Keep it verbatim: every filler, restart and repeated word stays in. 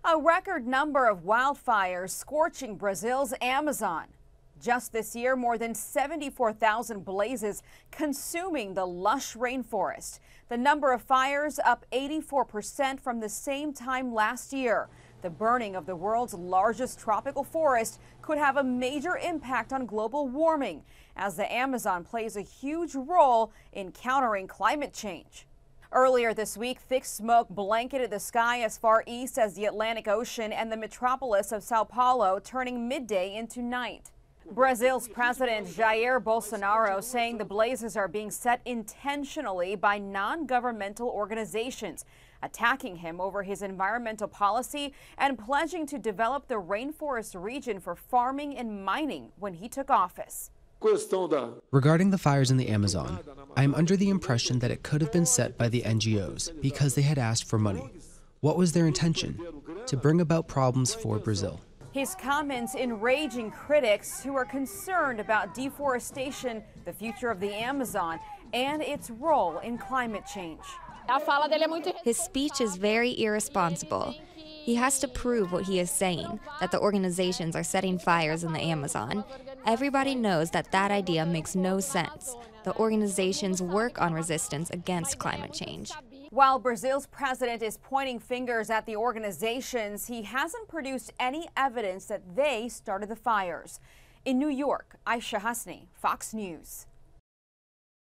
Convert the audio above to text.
A record number of wildfires scorching Brazil's Amazon. Just this year, more than seventy-four thousand blazes consuming the lush rainforest. The number of fires up eighty-four percent from the same time last year. The burning of the world's largest tropical forest could have a major impact on global warming, as the Amazon plays a huge role in countering climate change. Earlier this week, thick smoke blanketed the sky as far east as the Atlantic Ocean and the metropolis of Sao Paulo, turning midday into night. Brazil's President Jair Bolsonaro saying the blazes are being set intentionally by non-governmental organizations, attacking him over his environmental policy and pledging to develop the rainforest region for farming and mining when he took office. Regarding the fires in the Amazon, I am under the impression that it could have been set by the N G Os because they had asked for money. What was their intention? To bring about problems for Brazil. His comments enraging critics who are concerned about deforestation, the future of the Amazon, and its role in climate change. His speech is very irresponsible. He has to prove what he is saying, that the organizations are setting fires in the Amazon. Everybody knows that that idea makes no sense. The organizations work on resistance against climate change. While Brazil's president is pointing fingers at the organizations, he hasn't produced any evidence that they started the fires. In New York, Aisha Hasni, Fox News.